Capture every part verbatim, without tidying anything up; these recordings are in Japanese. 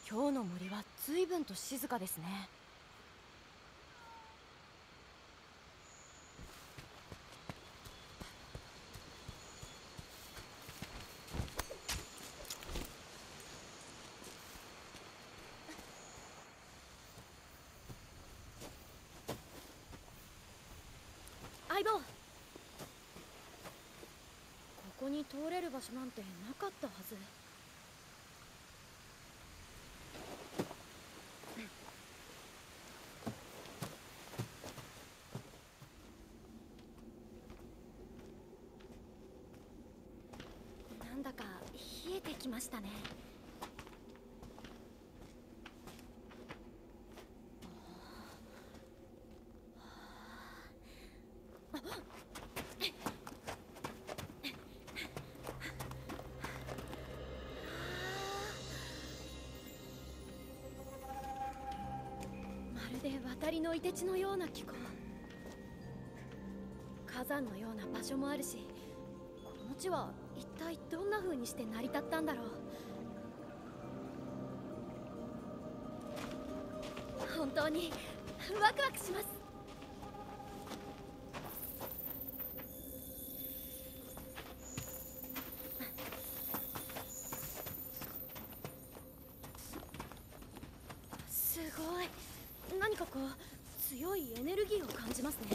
今日の森は随分と静かですね。相棒、ここに通れる場所なんてなかったはず。なんだか冷えてきましたね。まるで渡りの凍て地のような気候。火山のような場所もあるし、この地は一体どんな風にして成り立ったんだろう。本当にワクワクします。すごい、何かこう強いエネルギーを感じますね。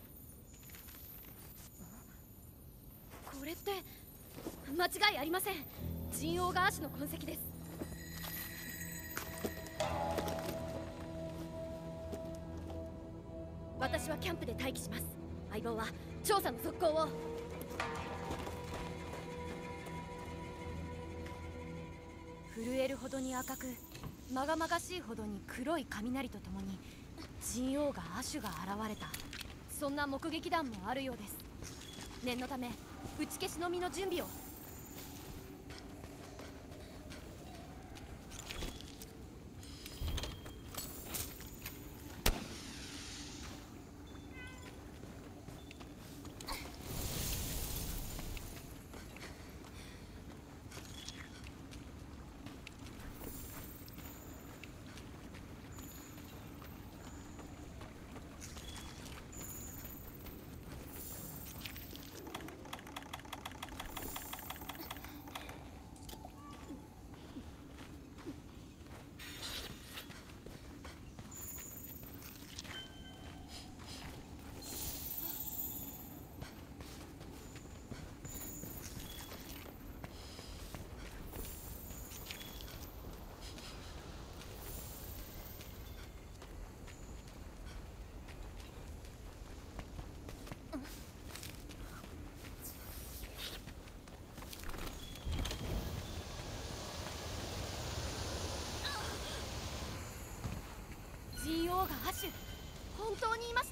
これって間違いありません。ジンオウガアシの痕跡です。私はキャンプで待機します。相棒は調査の続行を。震えるほどに赤く、まがまがしいほどに黒い雷とともにジンオウガアシュが現れた、そんな目撃談もあるようです。念のため打ち消しの実の準備を。ジンオウガアシュ、本当にいました。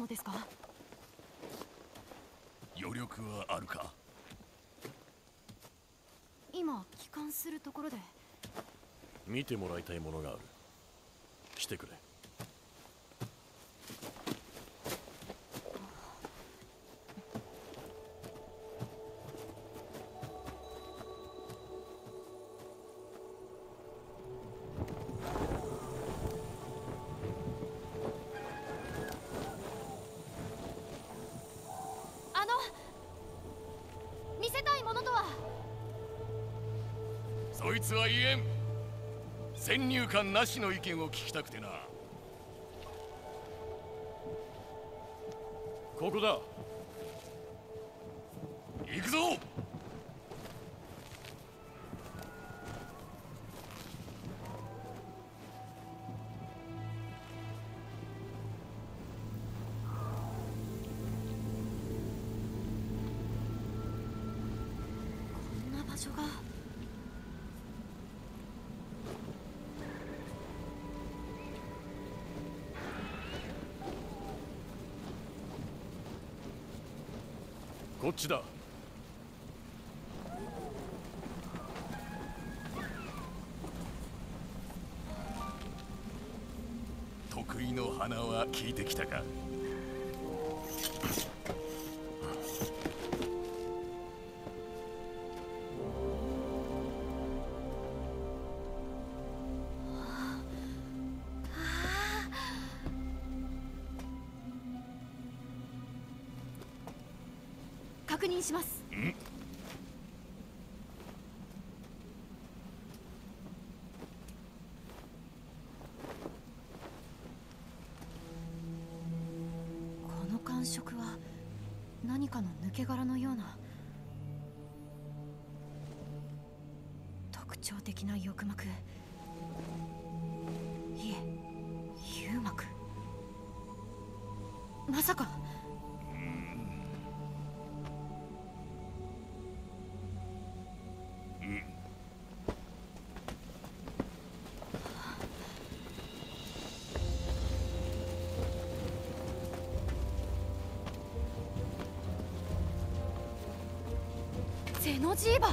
ですか？ 余力はあるか？ 今帰還するところで。 見てもらいたいものがある。来てくれ。 あの見せたいものとは？ そいつは言えん。先入観なしの意見を聞きたくてな。 ここだ。 行くぞ。 こんな場所が。 こっちだ。 得意の花は聞いてきたか？ 確認します。 ん？ この感触は何かの抜け殻のような。特徴的な翼膜。いえ、幽膜。まさか。ゼノジーバ。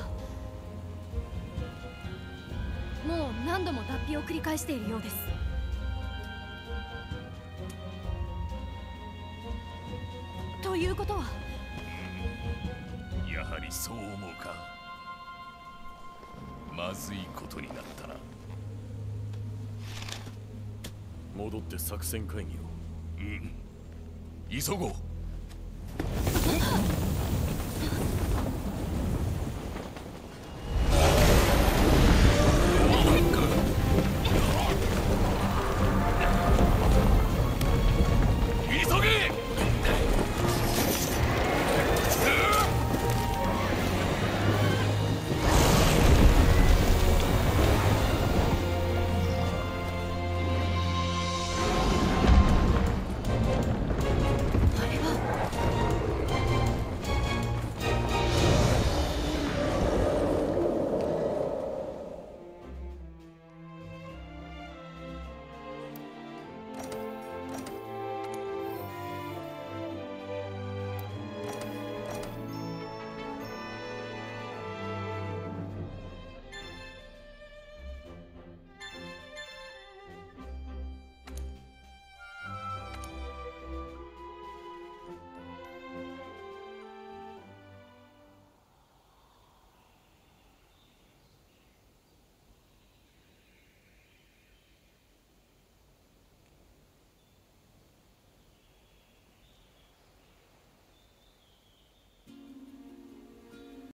もう何度も脱皮を繰り返しているようです。ということは、 やはりそう思うか。まずいことになったな。 戻って作戦会議を。 うん、急ごう。